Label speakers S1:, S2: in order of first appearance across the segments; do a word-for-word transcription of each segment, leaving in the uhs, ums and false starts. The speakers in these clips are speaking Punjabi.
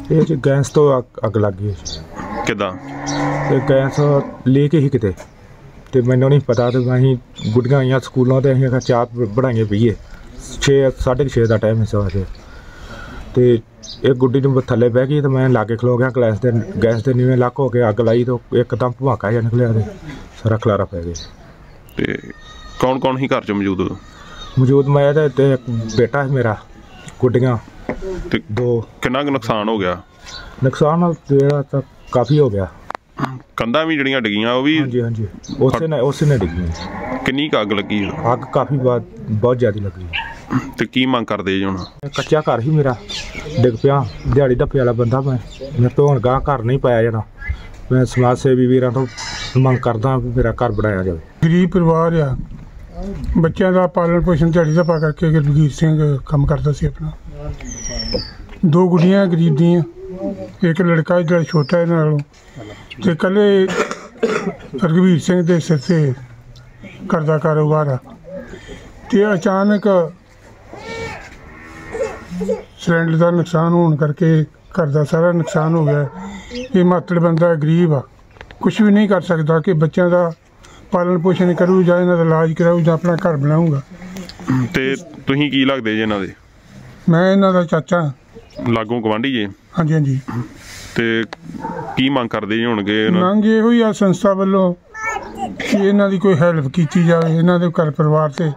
S1: ਇਹ ਜੀ ਗੈਸ ਤੋਂ ਅੱਗ ਅੱਗ ਲੱਗ ਗਈ।
S2: ਕਿੱਦਾਂ?
S1: ਤੇ ਗੈਸ ਲੈ ਕੇ ਹੀ ਕਿਤੇ ਤੇ ਮੈਨੂੰ ਨਹੀਂ ਪਤਾ ਤੇ ਅਸੀਂ ਗੁੱਡੀਆਂ ਆਈਆਂ ਸਕੂਲੋਂ ਤੇ ਅਸੀਂ ਚਾਹ ਬਣਾਈਏ ਪੀਏ। ਛੇ ਸਾਢੇ ਕੁ ਛੇ ਦਾ ਟਾਈਮ ਸੀ ਸਵੇਰ ਤੇ ਇਹ ਗੁੱਡੀ ਨੂੰ ਥੱਲੇ ਬਹਿ ਗਈ ਤੇ ਮੈਂ ਲਾਗੇ ਖਲੋ ਗਿਆ। ਗੈਸ ਦੇ ਗੈਸ ਦੇ ਨੀਵੇਂ ਲੱਕ ਹੋ ਕੇ ਅੱਗ ਲਾਈ ਤਾਂ ਇੱਕਦਮ ਭਵਾਕਾ ਜਿਹਾ ਨਿਕਲਿਆ ਤੇ ਸਾਰਾ ਖਲਾਰਾ ਪੈ ਗਿਆ।
S2: ਤੇ ਕੌਣ ਕੌਣ ਹੀ ਘਰ 'ਚ ਮੌਜੂਦ?
S1: ਮੌਜੂਦ ਮੈਂ ਤੇ ਤੇ ਇੱਕ ਬੇਟਾ ਹੈ ਮੇਰਾ, ਗੁੱਡੀਆਂ
S2: ਤੇ
S1: ਦੋ।
S2: ਕਿੰਨਾ ਕੁ ਨੁਕਸਾਨ ਹੋ ਗਿਆ?
S1: ਨੁਕਸਾਨ ਜਿਹੜਾ ਤਾਂ ਕਾਫੀ ਹੋ ਗਿਆ।
S2: ਕੰਧਾਂ ਵੀ ਜਿਹੜੀਆਂ ਡਿੱਗੀਆਂ ਉਹ ਵੀ?
S1: ਹਾਂਜੀ ਹਾਂਜੀ ਉਸੇ ਨੇ ਉਸੇ ਨੇ ਡਿੱਗੀਆਂ।
S2: ਕਿੰਨੀ ਕੁ ਅੱਗ ਲੱਗੀ?
S1: ਅੱਗ ਕਾਫੀ ਬਾਤ ਬਹੁਤ ਜ਼ਿਆਦਾ ਲੱਗੀ।
S2: ਤੇ ਕੀ ਮੰਗ ਕਰਦੇ ਜੀ ਹੁਣ?
S1: ਕੱਚਾ ਘਰ ਹੀ ਮੇਰਾ ਡਿੱਗ ਪਿਆ। ਦਿਹਾੜੀ ਧੱਪੇ ਵਾਲਾ ਬੰਦਾ ਮੈਂ ਮੇਰੇ ਤੋਂ ਹੁਣ ਗਾਂ ਘਰ ਨਹੀਂ ਪਾਇਆ ਜਾਣਾ। ਮੈਂ ਸਮਾਜ ਸੇਵੀ ਵੀਰਾਂ ਤੋਂ ਮੰਗ ਕਰਦਾ ਵੀ ਮੇਰਾ ਘਰ ਬਣਾਇਆ ਜਾਵੇ।
S3: ਗਰੀਬ ਪਰਿਵਾਰ ਆ, ਬੱਚਿਆਂ ਦਾ ਪਾਲਣ ਪੋਸ਼ਣ ਦਿਹਾੜੀ ਧੱਪਾ ਕਰਕੇ ਗੁਰਬੀਰ ਸਿੰਘ ਕੰਮ ਕਰਦਾ ਸੀ ਆਪਣਾ। ਦੋ ਗੁੱਡੀਆਂ ਗਰੀਬ ਦੀਆਂ, ਇੱਕ ਲੜਕਾ ਜਿਹੜਾ ਛੋਟਾ ਇਹਨਾਂ ਨਾਲੋਂ, ਤੇ ਇਕੱਲੇ ਰਘਵੀਰ ਸਿੰਘ ਦੇ ਸਿਰ 'ਤੇ ਕਰਦਾ ਕਾਰੋਬਾਰ ਆ। ਤੇ ਅਚਾਨਕ ਸਿਲੰਡਰ ਦਾ ਨੁਕਸਾਨ ਹੋਣ ਕਰਕੇ ਘਰ ਦਾ ਸਾਰਾ ਨੁਕਸਾਨ ਹੋ ਗਿਆ। ਇਹ ਮਾਤੜ ਬੰਦਾ ਗਰੀਬ ਆ, ਕੁਛ ਵੀ ਨਹੀਂ ਕਰ ਸਕਦਾ ਕਿ ਬੱਚਿਆਂ ਦਾ ਪਾਲਣ ਪੋਸ਼ਣ ਕਰੂ ਜਾਂ ਇਹਨਾਂ ਦਾ ਇਲਾਜ ਕਰਾਊ ਜਾਂ ਆਪਣਾ ਘਰ ਬਣਾਊਗਾ।
S2: ਤੇ ਤੁਸੀਂ ਕੀ ਲੱਗਦੇ ਜੀ ਇਹਨਾਂ ਦੇ?
S3: ਮੈਂ ਇਹਨਾਂ ਦਾ ਚਾਚਾ।
S2: ਲਾਗੋਂ ਗਵਾਂਢੀ ਜੇ?
S3: ਹਾਂਜੀ ਹਾਂਜੀ।
S2: ਤੇ ਕੀ ਮੰਗ ਕਰਦੇ ਜੀ ਹੋਣਗੇ?
S3: ਮੰਗ ਇਹੋ ਹੀ ਆ ਸੰਸਥਾ ਵੱਲੋਂ ਕਿ ਇਹਨਾਂ ਦੀ ਕੋਈ ਹੈਲਪ ਕੀਤੀ ਜਾਵੇ ਇਹਨਾਂ ਦੇ ਘਰ ਪਰਿਵਾਰ 'ਤੇ।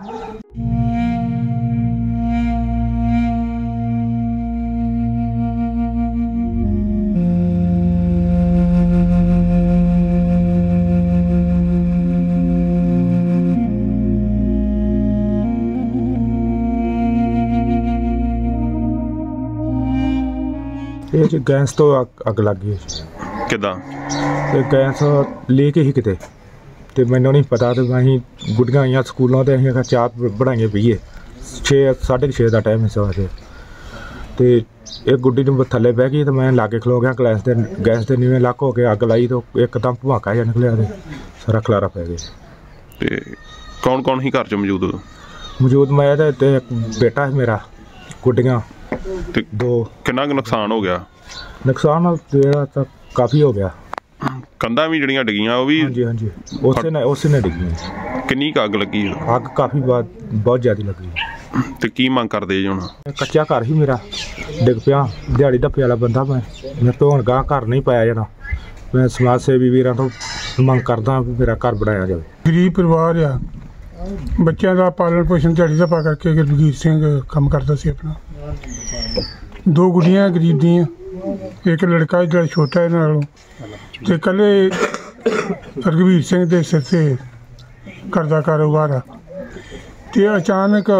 S1: ਇਹ ਜੀ ਗੈਸ ਤੋਂ ਅੱਗ ਅੱਗ ਲੱਗ ਗਈ।
S2: ਕਿੱਦਾਂ?
S1: ਤੇ ਗੈਸ ਲੈ ਕੇ ਹੀ ਕਿਤੇ ਤੇ ਮੈਨੂੰ ਨਹੀਂ ਪਤਾ ਤੇ ਅਸੀਂ ਗੁੱਡੀਆਂ ਆਈਆਂ ਸਕੂਲੋਂ ਤੇ ਅਸੀਂ ਚਾਹ ਬਣਾਈਏ ਪੀਏ। ਛੇ ਸਾਢੇ ਕੁ ਛੇ ਦਾ ਟਾਈਮ ਸੀ ਸਵੇਰ ਤੇ ਇਹ ਗੁੱਡੀ ਨੂੰ ਥੱਲੇ ਬਹਿ ਗਈ ਤੇ ਮੈਂ ਲਾਗੇ ਖਲੋ ਗਿਆ। ਗੈਸ ਦੇ ਗੈਸ ਦੇ ਨੀਵੇਂ ਲੱਕ ਹੋ ਕੇ ਅੱਗ ਲਾਈ ਤਾਂ ਇੱਕਦਮ ਭਵਾਕਾ ਜਿਹਾ ਨਿਕਲਿਆ ਤੇ ਸਾਰਾ ਖਲਾਰਾ ਪੈ ਗਿਆ।
S2: ਤੇ ਕੌਣ ਕੌਣ ਹੀ ਘਰ 'ਚ ਮੌਜੂਦ?
S1: ਮੌਜੂਦ ਮੈਂ ਤੇ ਤੇ ਇੱਕ ਬੇਟਾ ਹੈ ਮੇਰਾ, ਗੁੱਡੀਆਂ
S2: ਤੇ
S1: ਦੋ।
S2: ਕਿੰਨਾ ਕੁ ਨੁਕਸਾਨ ਹੋ ਗਿਆ?
S1: ਨੁਕਸਾਨ ਜਿਹੜਾ ਤਾਂ ਕਾਫੀ ਹੋ ਗਿਆ।
S2: ਕੰਧਾਂ ਵੀ ਜਿਹੜੀਆਂ ਡਿੱਗੀਆਂ ਉਹ ਵੀ?
S1: ਹਾਂਜੀ ਹਾਂਜੀ ਉਸੇ ਨੇ ਉਸੇ ਨੇ ਡਿੱਗੀਆਂ।
S2: ਕਿੰਨੀ ਕੁ ਅੱਗ ਲੱਗੀ?
S1: ਅੱਗ ਕਾਫੀ ਬਾਤ ਬਹੁਤ ਜ਼ਿਆਦਾ ਲੱਗੀ।
S2: ਤੇ ਕੀ ਮੰਗ ਕਰਦੇ ਜੀ ਹੁਣ?
S1: ਕੱਚਾ ਘਰ ਹੀ ਮੇਰਾ ਡਿੱਗ ਪਿਆ। ਦਿਹਾੜੀ ਧੱਪੇ ਵਾਲਾ ਬੰਦਾ ਮੈਂ ਮੇਰੇ ਤੋਂ ਹੁਣ ਗਾਂ ਘਰ ਨਹੀਂ ਪਾਇਆ ਜਾਣਾ। ਮੈਂ ਸਮਾਜ ਸੇਵੀ ਵੀਰਾਂ ਤੋਂ ਮੰਗ ਕਰਦਾ ਵੀ ਮੇਰਾ ਘਰ ਬਣਾਇਆ ਜਾਵੇ।
S3: ਗਰੀਬ ਪਰਿਵਾਰ ਆ, ਬੱਚਿਆਂ ਦਾ ਪਾਲਣ ਪੋਸ਼ਣ ਦਿਹਾੜੀ ਧੱਪਾ ਕਰਕੇ ਗੁਰਬੀਰ ਸਿੰਘ ਕੰਮ ਕਰਦਾ ਸੀ ਆਪਣਾ। ਦੋ ਗੁੱਡੀਆਂ ਗਰੀਬ ਦੀਆਂ, ਇੱਕ ਲੜਕਾ ਜਿਹੜਾ ਛੋਟਾ ਇਹਨਾਂ ਨਾਲੋਂ, ਤੇ ਇਕੱਲੇ ਰਘਵੀਰ ਸਿੰਘ ਦੇ ਸਿਰ 'ਤੇ ਕਰਦਾ ਕਾਰੋਬਾਰ ਆ। ਤੇ ਅਚਾਨਕ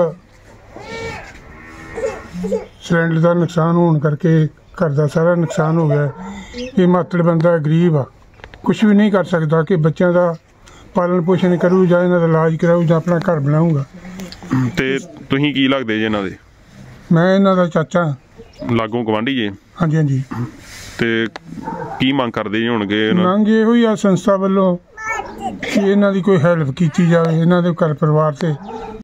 S3: ਸਿਲੰਡਰ ਦਾ ਨੁਕਸਾਨ ਹੋਣ ਕਰਕੇ ਘਰ ਦਾ ਸਾਰਾ ਨੁਕਸਾਨ ਹੋ ਗਿਆ। ਇਹ ਮਾਤੜ ਬੰਦਾ ਗਰੀਬ ਆ, ਕੁਛ ਵੀ ਨਹੀਂ ਕਰ ਸਕਦਾ ਕਿ ਬੱਚਿਆਂ ਦਾ ਪਾਲਣ ਪੋਸ਼ਣ ਕਰੂ ਜਾਂ ਇਹਨਾਂ ਦਾ ਇਲਾਜ ਕਰਾਊ ਜਾਂ ਆਪਣਾ ਘਰ ਬਣਾਊਗਾ।
S2: ਤੇ ਤੁਸੀਂ ਕੀ ਲੱਗਦੇ ਜੀ ਇਹਨਾਂ ਦੇ?
S3: ਮੈਂ ਇਹਨਾਂ ਦਾ ਚਾਚਾ।
S2: ਲਾਗੋਂ ਗਵਾਂਢੀ ਜੇ?
S3: ਹਾਂਜੀ ਹਾਂਜੀ।
S2: ਤੇ ਕੀ ਮੰਗ ਕਰਦੇ ਜੀ ਹੋਣਗੇ?
S3: ਮੰਗ ਇਹੋ ਹੀ ਆ ਸੰਸਥਾ ਵੱਲੋਂ ਕਿ ਇਹਨਾਂ ਦੀ ਕੋਈ ਹੈਲਪ ਕੀਤੀ ਜਾਵੇ ਇਹਨਾਂ ਦੇ ਘਰ ਪਰਿਵਾਰ 'ਤੇ।